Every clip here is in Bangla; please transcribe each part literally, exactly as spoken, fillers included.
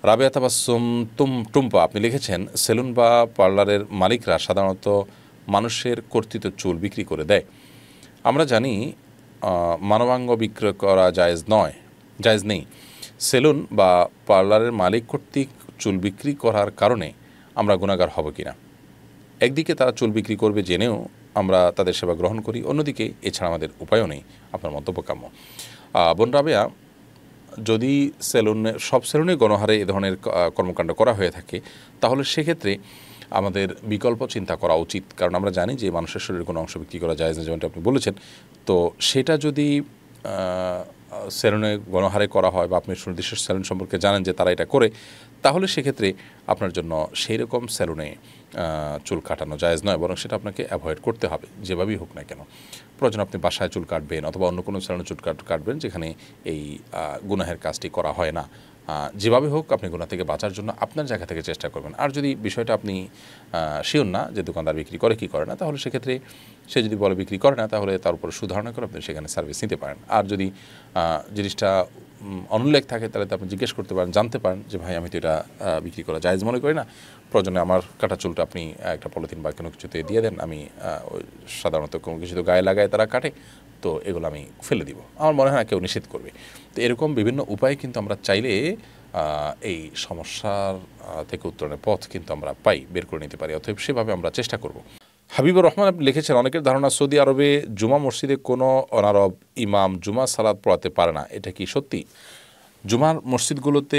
রাবেয়া তাবাসসুম তুম টুম্পা আপনি লিখেছেন, সেলুন বা পার্লারের মালিকরা সাধারণত মানুষের কর্তৃত চুল বিক্রি করে দেয়। আমরা জানি মানবাঙ্গ বিক্রয় করা জায়েজ নয়, জায়েজ নেই। সেলুন বা পার্লারের মালিক কর্তৃক চুল বিক্রি করার কারণে আমরা গুনাহগার হব কিনা? একদিকে তারা চুল বিক্রি করবে জেনেও আমরা তাদের সেবা গ্রহণ করি, অন্যদিকে এছাড়া আমাদের উপায়ও নেই। আপনার মন্তব্য কাম্য। বোন রাবেয়া, যদি সেলুনে সব সেলুনে গণহারে এ ধরনের কর্মকাণ্ড করা হয়ে থাকে তাহলে সেক্ষেত্রে আমাদের বিকল্প চিন্তা করা উচিত, কারণ আমরা জানি যে মানুষের শরীরের কোনো অংশ বিক্রি করা যায় না, যেমনটা আপনি বলেছেন। তো সেটা যদি সেলুনে গণহারে করা হয় বা আপনি সুনির্দিষ্ট সেলুন সম্পর্কে জানেন যে তারা এটা করে, তাহলে সেক্ষেত্রে আপনার জন্য সেই রকম সেলুনে চুল কাটানো জায়েজ নয়, বরং সেটা আপনাকে অ্যাভয়েড করতে হবে যেভাবেই হোক না কেন। প্রয়োজন আপনি বাসায় চুল কাটবেন অথবা অন্য কোনো সেলুনে চুল কাটবেন যেখানে এই গুনাহের কাজটি করা হয় না। যেভাবে হোক আপনি গুনাহ থেকে বাঁচার জন্য আপনার জায়গা থেকে চেষ্টা করবেন। আর যদি বিষয়টা আপনি শিওর না যে দোকানদার বিক্রি করে কি করে না, তাহলে সেক্ষেত্রে সে যদি বলে বিক্রি করে না, তাহলে তার উপর সুধারণা করে আপনি সেখানে সার্ভিস নিতে পারেন। আর যদি জিনিসটা অনুল্লেখ থাকে তাহলে তো আপনি জিজ্ঞেস করতে পারেন, জানতে পারেন যে ভাই আমি তো এটা বিক্রি করা জায়েজ মনে করি না, প্রয়োজনে আমার কাটা চুলটা আপনি একটা পলিথিন বা কোনো কিছুতে দিয়ে দেন, আমি সাধারণত কোনো কিছু তো গায়ে লাগায় তারা কাটে, তো এগুলো আমি ফেলে দিব। আমার মনে হয় না কেউ নিষেধ করবে। তো এরকম বিভিন্ন উপায় কিন্তু আমরা চাইলে এই সমস্যার থেকে উত্তরণের পথ কিন্তু আমরা পাই, বের করে নিতে পারি। অতএব সেভাবে আমরা চেষ্টা করব। হাবিবুর রহমান আপনি লিখেছেন, অনেকের ধারণা সৌদি আরবে জুমা মসজিদে কোনো অনারব ইমাম জুমা সালাত পড়াতে পারে না, এটা কি সত্যি? জুমার মসজিদগুলোতে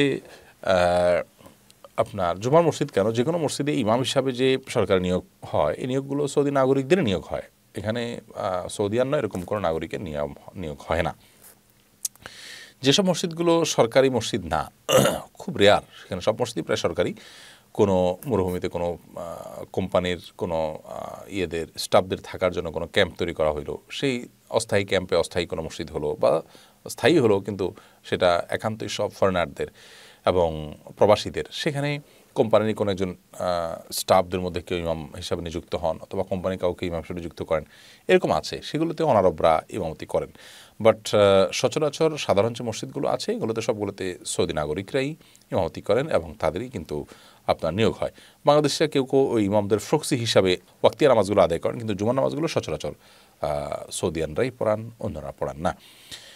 আপনার জুমার মসজিদ কেন, যে কোনো মসজিদে ইমাম হিসাবে যে সরকারি নিয়োগ হয়, এই নিয়োগগুলো সৌদি নাগরিকদের নিয়োগ হয়। এখানে সৌদিয়ান নয় এরকম কোনো নাগরিকের নিয়ম নিয়োগ হয় না। যেসব মসজিদগুলো সরকারি মসজিদ না, খুব রেয়ার, সেখানে সব মসজিদই প্রায় সরকারি, কোনো মরুভূমিতে কোনো কোম্পানির কোনো ইয়েদের স্টাফদের থাকার জন্য কোনো ক্যাম্প তৈরি করা হইলো, সেই অস্থায়ী ক্যাম্পে অস্থায়ী কোনো মসজিদ হলো বা স্থায়ী হলো, কিন্তু সেটা একান্তই সব ফরেনারদের এবং প্রবাসীদের, সেখানে কোম্পানির কোনো একজন স্টাফদের মধ্যে কেউ ইমাম হিসাবে নিযুক্ত হন অথবা কোম্পানি কাউকে ইমাম হিসাবে নিযুক্ত করেন, এরকম আছে। সেগুলোতে অনারবরা ইমামতি করেন। বাট সচরাচর সাধারণ যে মসজিদগুলো আছে এগুলোতে সবগুলোতে সৌদি নাগরিকরাই ইমামতি করেন এবং তাদেরই কিন্তু আপনার নিয়োগ হয়। বাংলাদেশে কেউ কেউ ওই ইমামদের ফ্রক্সি হিসাবে ওয়াক্তিয়া নামাজগুলো আদায় করেন, কিন্তু জুমার নামাজগুলো সচরাচর সৌদিয়ানরাই পড়ান, অন্যরা পড়ান না।